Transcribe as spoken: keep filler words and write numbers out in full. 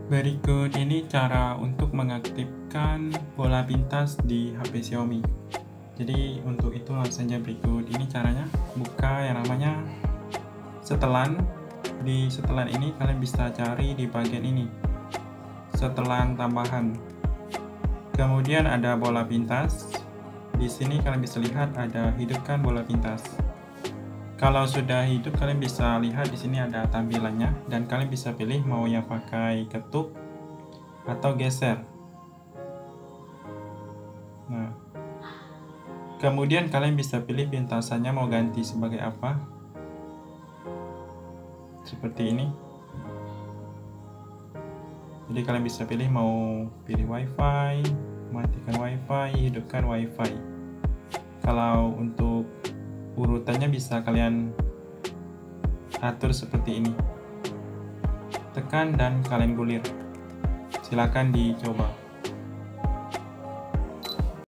Berikut ini cara untuk mengaktifkan bola pintas di H P Xiaomi. Jadi untuk itu langsung saja berikut ini caranya. Buka yang namanya setelan. Di setelan ini kalian bisa cari di bagian ini, setelan tambahan. Kemudian ada bola pintas. Di sini kalian bisa lihat ada hidupkan bola pintas. Kalau sudah hidup, kalian bisa lihat di sini ada tampilannya dan kalian bisa pilih mau yang pakai ketuk atau geser. Nah, kemudian kalian bisa pilih pintasannya mau ganti sebagai apa. Seperti ini. Jadi kalian bisa pilih mau pilih WiFi, matikan WiFi, hidupkan WiFi. Kalau untuk urutannya bisa kalian atur seperti ini. Tekan dan kalian gulir. Silakan dicoba.